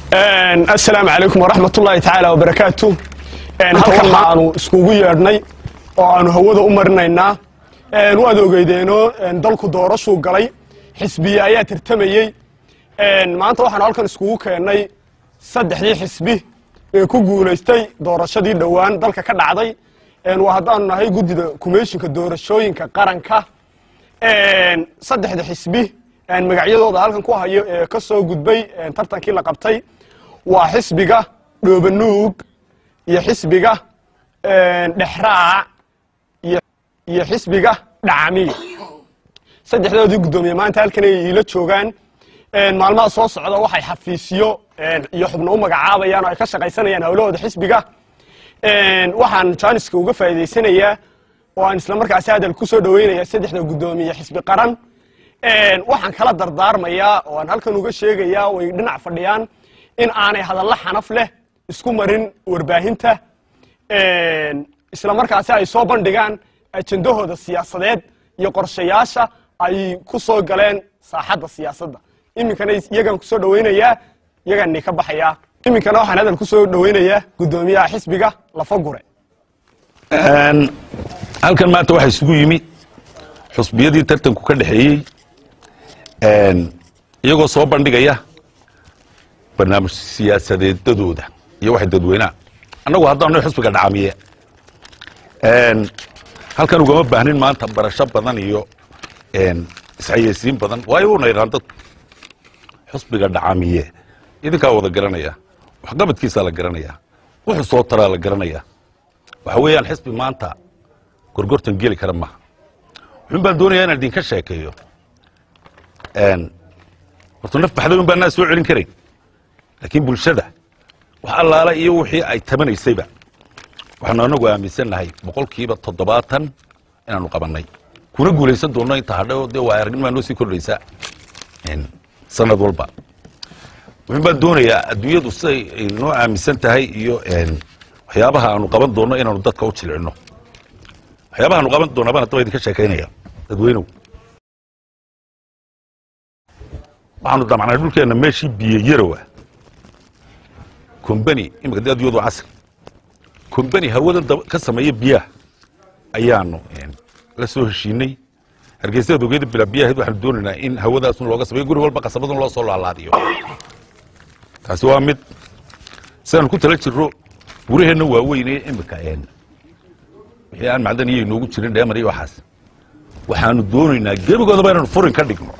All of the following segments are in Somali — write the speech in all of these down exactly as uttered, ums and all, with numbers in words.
السلام عليكم ورحمة الله تعالى وبركاته. halkan aanu iskugu yeedhnay oo aanu hawada u marinaynaa waad ogeydeenoo dalku doorasho galay xisbiye ayaa tartamayay maanta waxaan halkan iskugu keenay saddexdii xisbi ee ku guuleystay doorashadii dhawaan dalka ka dhacday waa hadaan nahay gudida kumeeshinka doorashooyinka qaranka saddexda xisbi magacyadooda halkan ku hayo ee ka soo gudbay tartankii la qabtay waa xisbiga dhoobanuug iyo xisbiga dhexraac iyo xisbiga dhacamiye saddexdoodii gudoomiye maanta halkan ay ila joogaan maalmaha soo socda waxay xafiisiyo iyo xubno u magacaabayaan oo ay ka shaqaysanayaan hawlahooda xisbiga waxaan jaaniska uga faa'iideysanayaa oo aan isla markaas hadal ku soo dhaweynayaa saddexda gudoomiye xisbi qaran waxaan kala dardaarmayaa oo aan halkan uga sheegayaa way dhinac fadhiyaan in aanay hadallo xanaf leh isku marin warbaahinta isla markaas ay soo bandhigaan ajandahooda siyaasadeed iyo qorshayaasha ay ku soo galeen saaxadda siyaasadda iminkana iyagan ku soo dhaweynayaa iyagan ka baxayaa iminkana waxaan hadal ku soo dhaweynayaa gudoomiyaha xisbiga Lafagure halkan maanta waxa isugu yimi xusbiyadii tartanku ka dhaxeeyay iyagoo soo bandhigaya barnaamij siyaasadeedadooda iyo wax dadweynaha annagu haddaanu xisbiga dhacamiye halkan ugama baahnin maanta barasho badan iyo isxayeysiin badan waayo una yiraan dad xisbiga dhacamiye idinkaa wada garanaya waxqabadkiisa la garanaya wuxuu soo taraa la garanaya waxa weeyaan xisbi maanta gorgortan geli kara ma wuxuu baan doonayaa inaan idinka sheekeeyo horta naf baxday baan naa soo celin karay laakiin bulshada wax allaala iyo wixii ay tabanaysayba waxaanu anagu aaminsanahay boqolkiiba toddobaatan inaanu qabanay kuna guulaysan doono inta hadhow dee waa aragnimo noo sii kordhaysa sanad walba wuxuu baan doonayaa adduunyadu siday noo aaminsan tahay iyo waxyaabaha aanu qaban doono inaanu dadka u jilcino waxyaabaha aanu qaban doono baan hadaba idinka sheekaynaya dadweynuhu waxaanu damacnay dhulkeena meeshii biyo yarowa كومباني إما قد يدو عصر كومباني هودا كسمية بياه أيانو يعني لسه الشيني هرجسيه دو جد بلا بياه هدو حدوننا إن هودا أصلا لوجا سبيه يقولوا والبقى سبضن الله صلى الله عليه كسوة مد سنة كنت لك الرو وريه إنه وين إما كائن يعني معدني ينوجو تشرين ده مري وحاس وحنو دوننا جيبوا قدام بيننا فورين كديكنا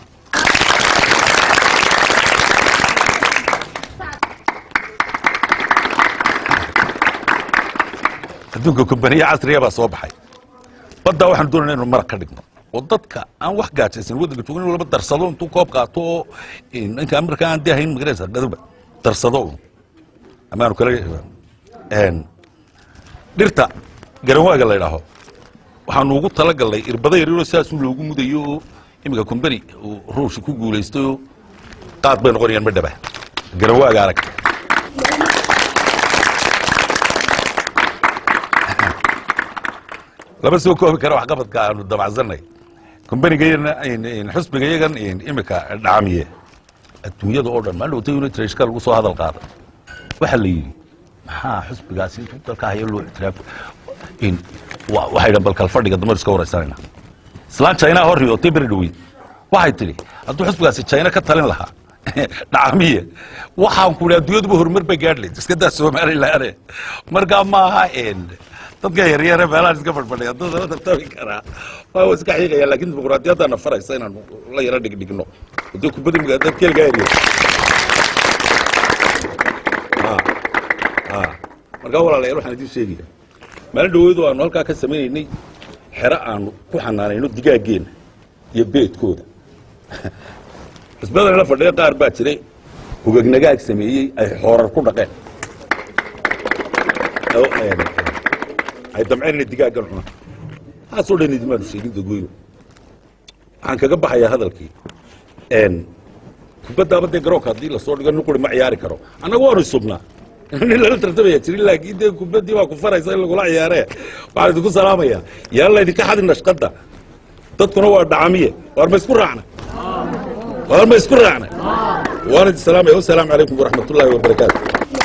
adduunka kumbaniya casriya baa soo baxay badda waxaan doonaynaa inuu marag ka dhigno oo dadka aan wax gaajaysan waddanka joogin inuu laba darsado intuu koob qaato oo ninka marka aan dee ahayn magaraysa gaduba darsado amaanu kala dhirta garanwaaga la yidhaaho waxaanu ugu talagalnay irbada yaryaroo sidaas loogu mudayo oo iminka kumbani ruushi ku guulaystay oo qaad bay noqonayaan madhaba garanwaaga arag laba soo koobi kara wax qabadka aanu dabacsanay kumbanigeena in xisbiga yagan in imika dhacamiye adduunyada oo dhan ma loo tayo inuu iska lagu soo hadal qaado waxa la yiri maxaa xisbigaasi intuu dalka hayo loo ixtiraaf in waxay dhan balkal fadhiga dumar iska waraysanayna islaan China hor iyo tibir dhawi waxay tiri hadduu xisbigaasi China ka talin lahaa dhacamiye waxaan ku leeyahay adduunyadu horumar bay gaadhay iska daa Soomaaliland marka ma aha in dadka yaryar ee meelaha iska fadhiya dad la tartami kara waa iska xiiqaya laakiin dimuqraadiyadda na faraysa inaan la yara dhigdhigno hadii ku badin dad kelga yaryar ha ha marka walaalayaal waxaan idin sheegayaa meel dhaweedo aanu halka ka sameeynay xira aanu ku xanaanayno digaageena iyo beedkooda isbedel la fadhiya qaar baa jiray ugagnagaag sameeyay ay xoorar ku dhaqeen ay damceen digaagan cuna haasoo dhan idmaan sheegin dadweynu waxaan kaga baxayaa hadalkii een kubadda badda garoonka haddii la soo dhigo nuquri ma ciyaari karo annagu waanu subnaa nin lala tartamaya jirin laakiin dee kubaddii waa ku faraysa in lagula ciyaaree waxaan idinku salaamayaa yaan laydinka xadin nashqadda dadkuna waa dhacamiye waar ma isku raacna waar ma isku raacna والد السلام والسلام عليكم ورحمة الله وبركاته.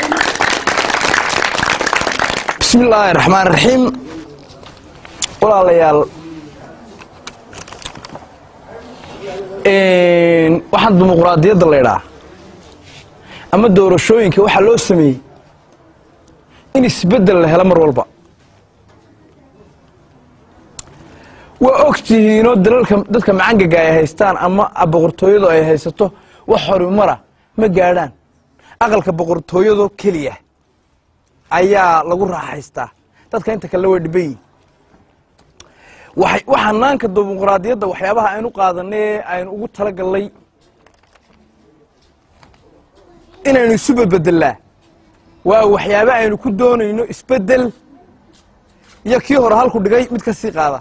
بسم الله الرحمن الرحيم. ولا ليال إن واحد ديمقراطية ضليرة أما الدورشوين كي واحد لو سمي إن يسبدل له الأمر والبا وأختي نود دلكم دلكم عنك جاي هيستان أما أبغرتويدو أي هيستو وحرم مرة ما جاران أغلق أبغرتويدو كليه ayaa lagu raaxaystaa dadka inta kale way dhibay waxay waxanaanka dimuqraadiyadda waxyaabaha aynu qaadanay aynu ugu tala galay inaynu isu beddelaa waa waxyaabo aynu ku doonayno isbedel iyo kii hore halku dhigay mid ka sii qaada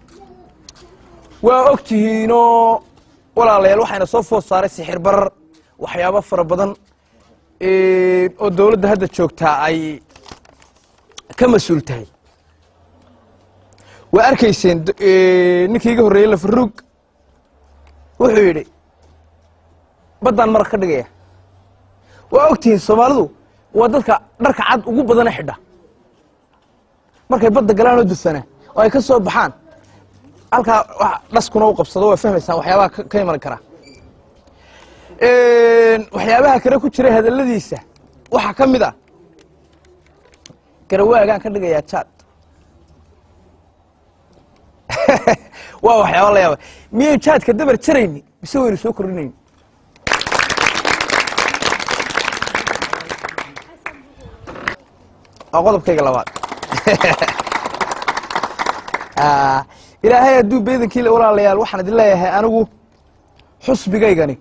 waa ogtihiino walaalayaal waxayna soo food saaray sixir barar waxyaabo fara badan ee oo dawladda hadda joogtaa ay كما سولتهاي وأركيسين نكى يجهر ريلا في الروق وحيري بدل مرة كده وأكتين سوالدو ودك درك عاد وجو بدنا حدا مرة يبدأ جلانو دسنة ويكسر بحان ألك ناس كانوا قبصدوا وفهم السنة وحيابها كيما نكره وحيابها كره كتير هذا الذي يسه وحكم ذا كرواه كان كده يا تشات واو يا والله يا مية تشات كدبر تشريني بيسوي سكرني أقول بكيك لبعض آه إلى هاي الدوب بيذن كيل ولا ليال وحنا دلله أنا جو حسب جايجاني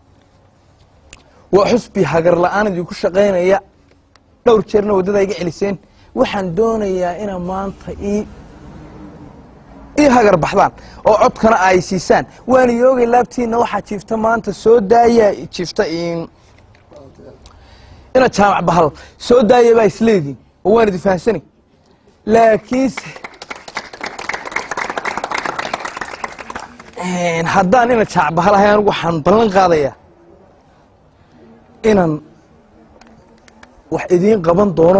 وحسبي هجر لأنا دي كل شقين يا دور تشرنا وددا يجي عليسين waxaan doonayaa ina maanta ii ii hagar baxdaan oo codkana ay siisaan waan yoogay laabtiina waxa jiifta maanta soo daaya jiifta in ina jaamac bahal soo daaya baa isleedin oo waan difaansanay laakiin een haddaan ina jaamac bahal ahaan waxaan ballan qaadayaa inaan wax idiin qaban doono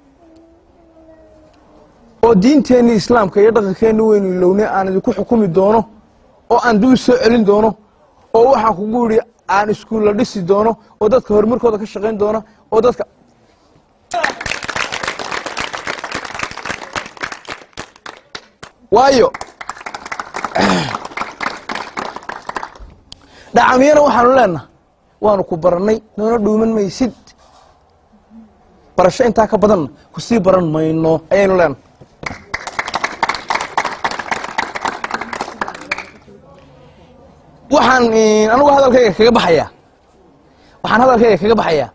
oo diinteena islaamka iyo dhaqankeena weyn ilowne aan idinku xukumi doono oo aan dib soo celin doono oo waxaan kugu yiri aan iskuul la dhisi doono oo dadka horumarkooda ka shaqeyn doono oo dadka waayo dhacamiyana waxaanu leenahay waanu ku baranay noona dhuuman maysid barasho intaa ka badan ku sii baran mayno ayaynu leenahay waxaan anigu hadalkayga kaga baxayaa waxaan hadalkayga kaga baxayaa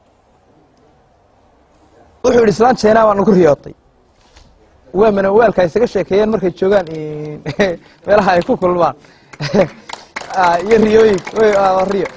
wuxuu yidhi islaan China waan ku riyootay waa mana waalka isaga sheekeeyeen markay joogaan meelaha ay ku kulmaan iyo riyooyin way riyo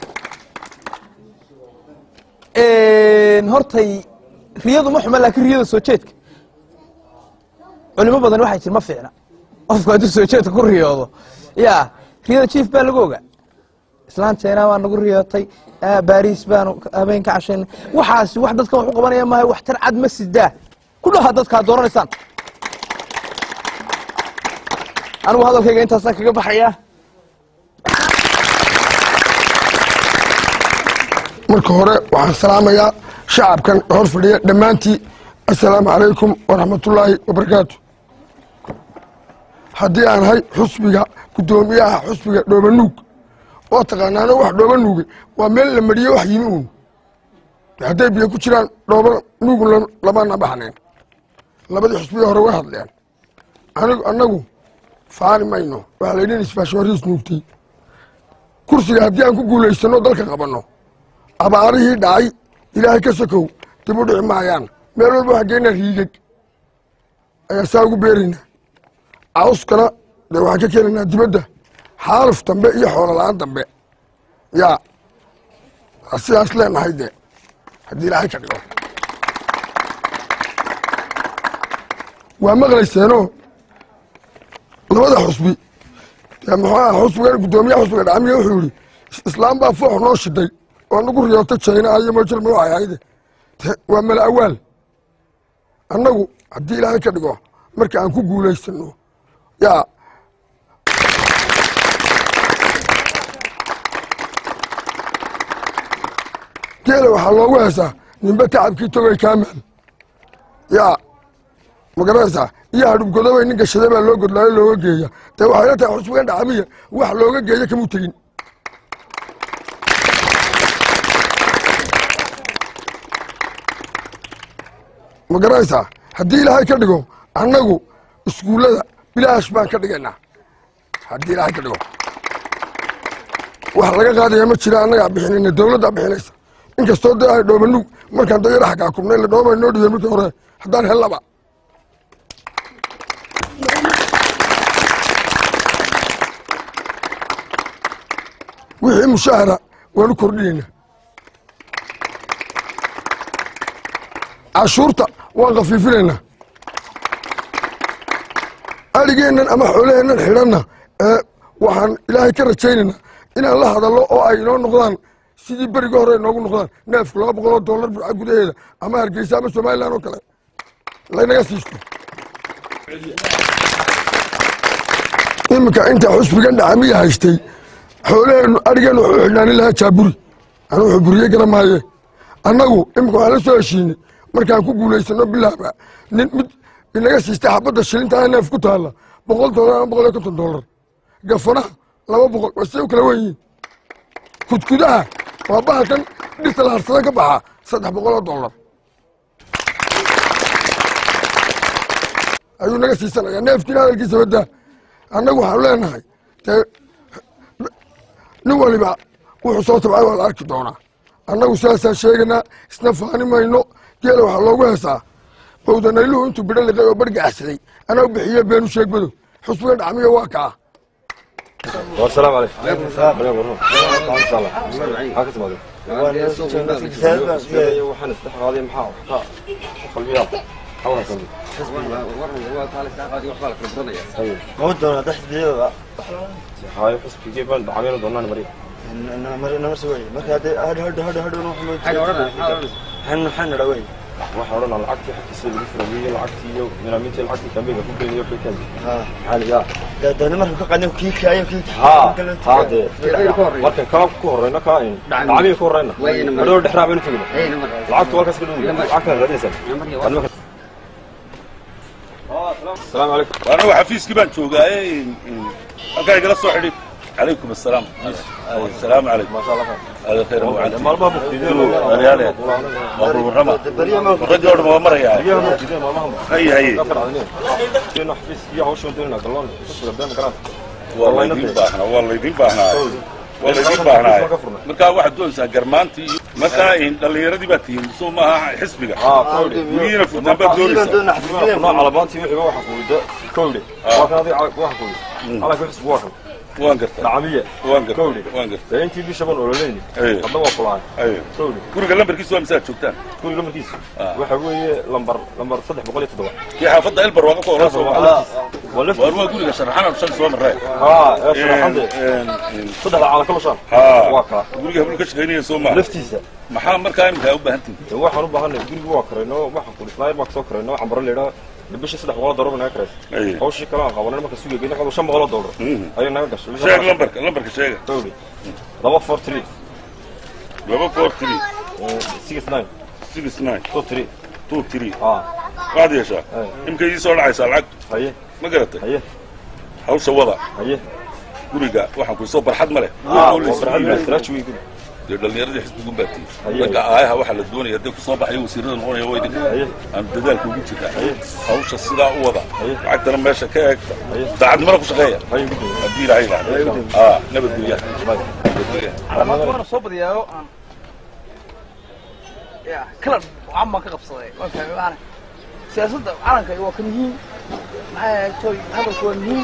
een hortay riyadu ma xuma laakiin riyada soo jeedka culimo badan waxay jirma fiicna qofku hadduu soo jeedka ku riyoodo yaa riyada chief baa lagu ogaa islaan China waan nagu riyootay Paris baan habeen ka cashin waxaas wax dadka wax u qabanaya ma wax tar cad ma sidaa ku dhaha dadka dooranaysan anigu hadalkayga intaas kaga baxaya marka hore waxaan salaamayaa shacabkan hor fadhiya dhamaantii assalaamu calaykum waraxmatullaahi wabarakaatu haddii aan hay xusbiga gudoomiyaha xusbiga dhoobanuug oo taqaanaano wax dhoobanuuge waa meel la mariyo wax yimi uun hadday biyo ku jiraan dhoobanuug lamana baxnayn labadii xusbiga hore way hadleen anigu annagu faani mayno waxaa la yidhi isfaashwariis nuugtay kursiga haddii aan ku guulaysano dalka qabanno abaarihii dhacay ilaahay ka sokow dib u dhici maayaan meel walba waxaa geynaa riigeg ayaa saa ugu beerayna cawskana dee waxaan ka keenaynaa dibadda xaaluf dambe iyo xoolo la-aan dambe yaa sidaas leenahay dee haddii ilaahay ka dhigo waa maqlayseenoo labada xusbi dee muxuu aha xusbigan guddoomiyaha xusbiga dhacamiya wuxuu yidhi islaam baa foox noo shiday oo nagu riyoota jayna iyo moojal ma waxay ahayd waa mala awaal annagu haddii ilaahay ka dhigo marka aan ku guulaysano yaa geela waxaa loogu heesaa ninba tacabkii togay kaamaal yaa ma garanaysaa iyo hadhubgodobay nin gashaday baa loo godlaayo looga geeya dee waxay la tahay xusbigan dhacamiya wax looga geeya kamuu tegin ma garanaysaa haddii ilaahay ka dhigo annagu iskuullada bilaash baan ka dhigaynaa haddii ilaahay ka dhigo wax laga qaadaya ma jira annagaa bixinayna dawladdaa bixinaysa inkastoo dee ay dhoobanug markaan dayara xaggaa kubnay la dhoobay noo dhiyeen markii hore haddaan hellaba wixii mushaahara waanu kordhinaynaa cashuurta waan khafiifinaynaa adhigeennan ama xoolaheennan xidhanna ee waxaan ilaahay ka rajaynaynaa inaan la hadallo oo ay inoo noqdaan sidii beriga hore inoogu noqdaan neefku laba boqol oo dollar burca gudaheeda ama hargeysa ama somalilan oo kale laynaga siisto iminka intaa xusbigan dhacamiya haystay xoolaheennu adhigeennu wuxuu xidhnaanin lahaa jaaburi anu wuxuu buriyey gara maaye annagu iminka waxaan la soo heshiinay markaan ku guulaysano bilaaba nin mid inaga siistay xabadda shilintaa neef ku taalla boqol dollar ama boqol iyo konton dollar gafanaha laba boqol waa siday u kala wen yihiin kudkudaha waa bahalkan dhirta la harsada ka baxa saddex boqol oo dollar ayuu naga siisanayaa neefkiina hadalkiisa wadaa annagu waxaanu leenahay dee nin waliba wuxuu soo tabcay waa la arki doonaa annagu sidaasaan sheegaynaa isna faani mayno geela waxaa loogu heesaa bowdanayluhu intuu bidho liqay oo bargacsaday anaa u bixiye beenu sheegmado xusbigan dhacmiya waa kaa والسلام عليكم. وعليكم السلام. إن شاء الله. هاك تمام. وحنا استحق هذه محاور. قلبي حاول أصلي. حسب الله ورنا هو قال استحق هذه وحالك ربنا يا. ما ودنا تحت بيها. هاي حسب كيف بند عميل ضمن مريض. أنا مريض أنا مسوي. ما كان هذا هذا هذا هذا هذا نوح من. حنا حنا روي. وحنا على العقد حتى يصير الفرمية العقد يو من أمين العقد كم بيجا كم بيجا في كذا. ها. حالي يا. ده ده نمر كقدم كيك أيه كيك. ها. هذا. مركب كاب كورنا كائن. عمي كورنا. هذول دحراب من فينا. العقد والكاس كلهم. العقد غادي يسمع. السلام عليكم. أنا وحفيز كمان شو جاي. أوكي جلس واحد. عليكم السلام. السلام عليكم. ما شاء الله خير. هذا خير أبو علي. ما ما بختيله. ريالي. مبروك رحمة. الرجال ما مر يعني. هي هي. كنا حفيز يا هو شو نديرنا قلنا. شو قدام كرات. والله يدين باحنا والله يدين باحنا. والله يدين باحنا. مركا واحد دول سجرمانتي مكاين اللي يردي باتين سوما حسبك. آه. وين في تنبأ دول. كنا على بانتي واحد حقولي كولي. واحد هذا واحد كولي. على كل حسب واحد. وان قرت نعمية وان قرت كولي وان قرت انت في شباب اولاني ايوه الله فلان ايوه كولي كل لمبر كيس وامسات شوكتان كل لمبر كيس waxa weeye lambar lambar saddex boqol iyo toddoba kii xaafada elbar waa ku horeeyay waa wala waa guriga sharaxana shan soo maray ha sharaxada saddex ala kala shan waa ka guriga hablu ka shaqeynaya soo ma laftiisa maxaa markaa imka u baahantii waxaan u baahanay guriga waa kareyno waxaan ku dhisnay ma soo kareyno waxaan baran leeyahay بيش صدق والله ضربنا كريس. أيه. أول شيء كلام قبلنا ما كسوق بينا قبل شم غلط دولار. أيه نعم قش. شيء لمبرك لمبرك شيء. تولي. لبا فور تري. لبا فور تري. سيكس ناين. سيكس ناين. تو تري. تو تري. آه. قاعد يا شا. يمكن يسول عيسى العقد. أيه. ما قرأت. أيه. حوش وضع. أيه. قولي واحد كل صوب برحد مله. آه. برحد مله. ثلاث شوي كده. اللي يرجع حسب يقول باتي لقى آيها واحد للدنيا يديك صباح يوسيرون الغنى يويدك عند ذلك وجود كده حوش الصداع وضع عقد لما ماشى كاك بعد مرة شغية ادي له عيله اه نبت وياه انا صبر يا يا كلب عمك قبصدي ما فاهم انا سياسه عرنك waa kan yihiin maxay toy hada ku yihiin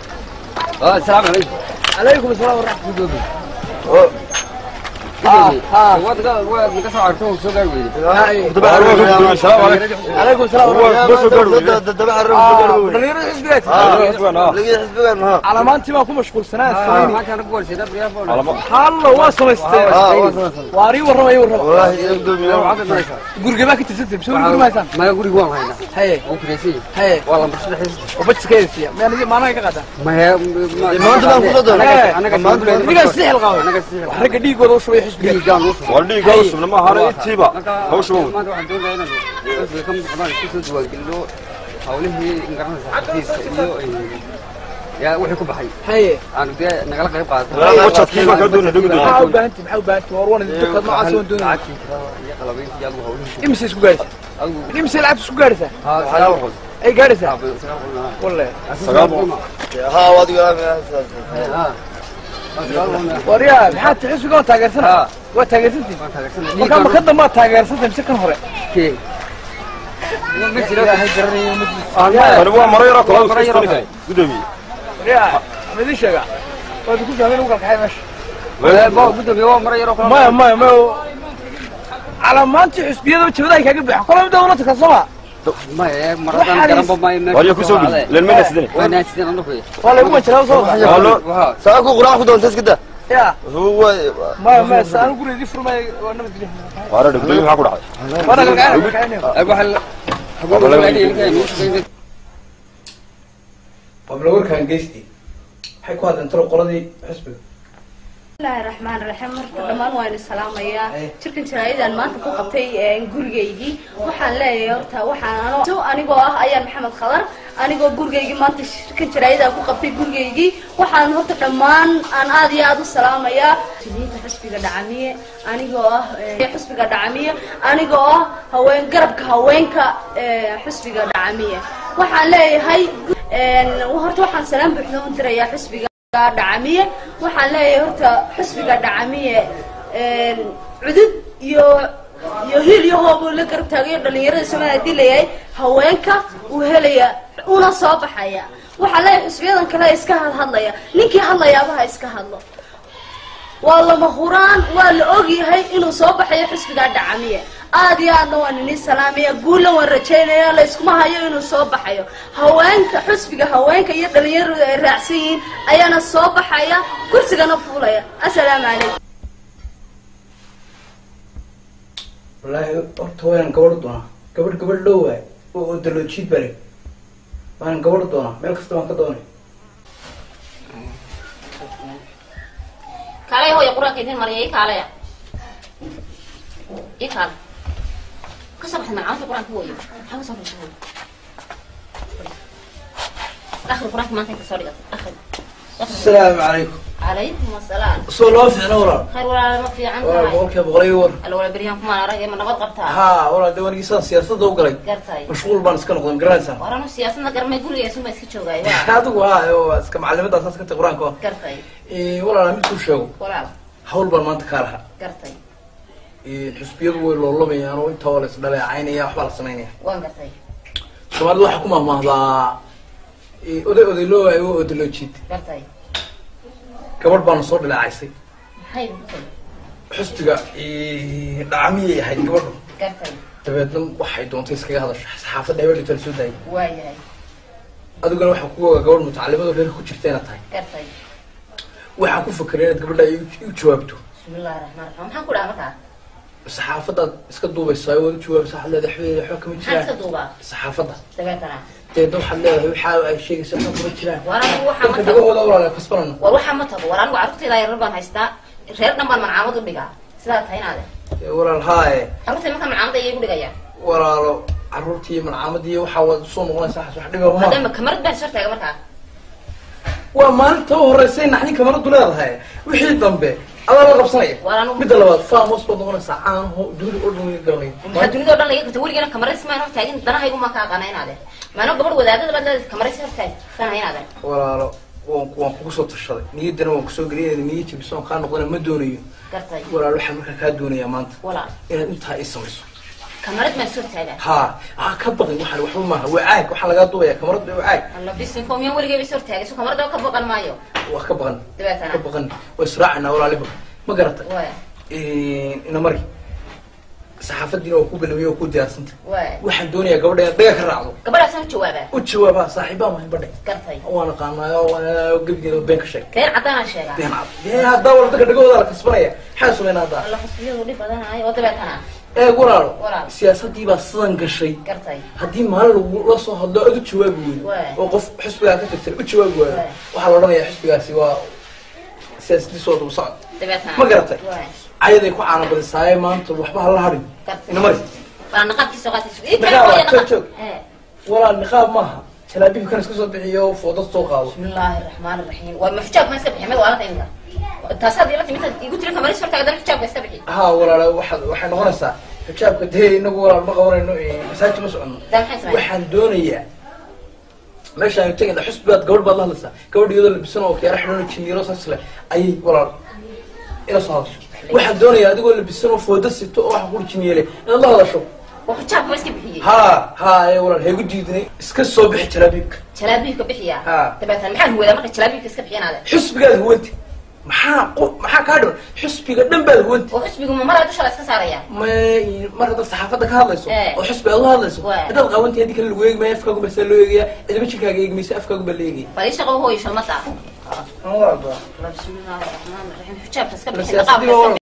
ah السلام عليكم عليكم السلام ورحمه الله اه ها ودك ودك سو عرفتو سو قال ويلي السلام عليكم عليكم السلام بس قالوا دبع الرب دليل حسبيات قالوا على ما انت ما كنت مشغول سنه ما كان اقول شيء ده يا فول الله واصل استاذ واري ورما يورما والله يقدم يوم guriga ka tirsan bisoo guriga ma aysan ما يقول يقول هنا haye او كريسي haye والله مش ده حس وبس كيسيا ما انا ما انا ka qada ما هي ما انت كان خدود انا انا ما انت niga sixil qaw انا قصدي raga dhiigooda u shubay xisbiga كان وصل والدي قوس لما هاري تيبا هو شو ما ادري واحد دول هنا بس كم حضان كيس دول كله حوله انقرن حديث يا وحي كبحي haye انا دي نقل قيب قاد وجهك كيف كدونا دغدو maxaa u baahanti maxaa u baahanti war wana dadka ma asoon doonaa يا قلبي يا ابو حوله imsi isku gaarisa imsi lacag isku gaarisa ها سلام عليكم ay gaarisa wallahi ها وادي ها wariya maxaa tixisuga taageersana waa taageersantii marka ma ka dambaa taageersantay mise kan hore كي ما جرى ilaahay garanayo majlis انا هو مريرة كلاوس قدومي wariya midii sheega waa ku fahmeen uga kaxay meesha لا بو قدام يوم مره يروح maya maya maya calamaantii xusbiyada jabadaha kaaga buuxa kolay dawladda ka soma ما هي مره قرب ما يمشي واريا كوسو لين من سدني وين سيدنا نروح waa laygu majalaa soo والله ساكو قراء خدون تسكده ya هو maya maya saan gurigeedii furmay waa nabad gelin وارا دبي ما كدحay wana galgacayn ابو حل حقوق الولاد qabla warkaan geystay waxay ku hadleen talo qoladii xisbiga bismillaahi raxmaani raxiim marka dhammaan waan salaamayaa jirkan jaraayadaan maanta ku qabtay gurigaygii waxaan leeyahay horta waxaan soo anigoo ah ayaan maxamed khadar anigoo gurigaygii maanta jirkan jaraayadaan ku qabtay gurigaygii waxaan horta dhammaan aan aad iyo aad u salaamayaa sidii xisbiga dhacamiye anigoo ah xisbiga dhacamiye anigoo ah haween garabka haweenka xisbiga dhacamiye waxaan leeyahay horta waxaan salaam buuxda u dirayaa xisbiga dhacamiye waxaan leeyahay horta xisbiga dhacamiye cudud iyo iyo hil iyo hoob la garab taagayo dhalinyarada Soomaaliya hadii leeyahay haweenka uu helaya una soo baxaya waxaan leeyahay xisbiyadan kale iska hadlaya ninkii hadlayaabaha iska hadlo waa lama huraan waa la ogyahay inuu soo baxayo xisbiga dhacamiye aad iyo aadna waan inii salaamaya guulan waan rajaynaya la iskuma hayo inuu soo baxayo haweenka xisbiga haweenka iyo dhalinyaradu ay raacsan yihiin ayaana soo baxaya kursigana fuulaya assalaamu calaykum wallaahi horta waan gabadh doonaa gabadh gabadh dhow waay oo daloojid bare waan gabadh doonaa meel kasta waan ka doonay kaalay hooyo quraanka idin mariyay kaalaya ii kaal ka soo baxay macaan quraanka hooyo maxaa ka soo baxay akhri quraanka maanta ka soo dhigay akhri assalaamu calaykum calaykum assalaam soo loo fiicna walaal khayr walaal ma fiican waa tahay boqolkiiba boqol iyo war alla wala beriyan kuma arag ma nabad qabtaa haa walaal de wanigii saan siyaasadda u galay gartay mashquul baan iska noqday garanaysaa waranu siyaasadna garmay gurigeesu ma iska joogay adigu haa waa iska macallimadaas aska tay qur-aanka gartay walaal mid kuu sheego walaal hawl baan maanta kaa lahaa gartay xusbiyadu way loolamayaan oo inta waa la isdhaleecaynaya waxbaa la samaynaya waan gartay soomaalidu waxaa ku mahmaahdaa oday oday loo waayo oo oday loo jiid gartay gabadh baana soo dhaleecaysay maxay tahay xusbiga dhacamiyay ahayd gabadhu gartay dabeedna waxay doontay iskaga hadasho saxaafadda hebel la soo daayay waayahay adiguna waxaa ku ogaa gabadh mutacallimada reerka ku jirta inaad tahay gartay waxaan ku fakeray inaad gabadha ay u jawaabto bismillaahi raxmaani raxiim maxaan ku dhaha markaa saxaafaddaad iska duubaysaa waad u jawaabaysaa waxaad leedahay waxba waxba kama maxaan iska jiraan duubaa saxaafadda dabeetana deedna waxaad leedahay waxa ay sheegaysaa waxba kama jiraan waranu waxaa dadka ma tago dagahooda walaala kasbanano war waxaa ma tago war anigu carruurtayda yarar baan haystaa reer dhan baan mancaamad u dhigaa sidaa tahay inaade walaal haaye carruurtay markaa mancaamada ayay gu dhigayaan walaalo carruurtii malcaamadii waxaa waad usoo noqonaysaa wax dhiba ma hadama kamarad baan soo taaga markaa waa maalinta u horeysay naxdin kamaradu leedahay wixii dambe adaa la qabsanaya war anigu midda labaad faamos baad noqonaysaa caanaho dunida oo dhan garanay maxaa dunidao dhan laga garta weligana kamaradis maan hor taagin danahaygu maa ka aqaana inaade maano gabadh wadaadada baad leedahay kamaradis hor taag sana inaade walaalo waan waan kugu soo tashaday niyaddana waan kusoo gelinaya niyad jabisoon kaa noqdana ma doonayo gartay walaal waxaan markaa kaa doonayaa maanta walaal inaad intaa ii samayso kamarad maan soo taagaa ha ha ka baqin waxaan waxba maaha waa caag waxaa lagaa duubaya kamarad waa caag alla bisinko miyaan weligay bay soo taagay so kamarada ka baqan maayo waa ka baqan dabeetana ka baqan waa israacinaa walaali baqan ma garatay waya ina marki saxaafadiina oo ku balamiyo oo ku diyaarsanta waay waxaan doonayaa gabadha in dhaga ka raacdo gabadhaas aan jawaabaa u jawaabaa saaxiibaa ma badhay gartay waan qaanayo waan gabadheeda been ka sheeg keen cadaan sheega been cad been hadda wala dadka dhagooda la kasbanaya xaa sumeena hadda alla xusbiyadu dhib badanahay oo dabeetana ee walaalo Walaal. siyaasadii baa sidan gashay gartay haddii maalin lagu la soo hadlo aad u jawaabi weydo Waay. oo qof xisbigaa ka tirtir u jawaabi waayo Waay. waxaa la odhanayaa xisbigaasi waa siyaasadiisu waa daba socod dabeetana ma garatay waay cayaday ku caana badisaaye maanta waxba hala harin gartay ina mari baan naqadkiisa qaatiis ii Naqaab, keen joog, joog. ee walaal niqaab maaha jalaabiib kan iska soo bixiyo foodad soo qaado bismillaahi raxmaani raxiim waa maxjaab ma iska bixi mid waalada inka taasaad ila timid igu tiri kamaris horta gadan xijaabka iska bixi ها ولا واحد waxay noqonaysaa xijaabka dee inagu walaal ma qabanayno masaajid ma socono daa maxay sameeyay waxaan doonayaa meeshaan tagayna xusbaad gabadh baad la hadlaysaa gabadh iyadoo labisan oo kiyaara xidhan jiniiro saas leh ayay walaal ila soo hadasho waxaan doonayaa adigoo labisan oo fooda sito oo wax qurjin yeelay inaad la hadasho waa xijaab ma iska bixiyay ها ها ay walaal heegu diidnay iska soo bixi jalaabiibka jalaabiibka bixiya Ha. dabeetana maxaa huwada marka jalaabiibka iska bixinaade xusbigaad huwanti maxaa qof maxaa kaa dhiman xusbiga dhan baad huwanti oo xisbigu ma maraa dusha la iska saaraya ma marka dad saxaafadda ka hadlayso Eh. oo xusbi aad la hadlayso Waa. dad qawantii haddii kale lagu eegmaya afkaagu baa saa loo eegaya cidba jirkaaga eegmaysa afkaagu baa la eegaya bal ii shaqo hooyo shalmada Aan walaal baa. bismillaahi raxmaani raxiim xijaabka iska Bal bixi siyaasadii naqaabka iska waa-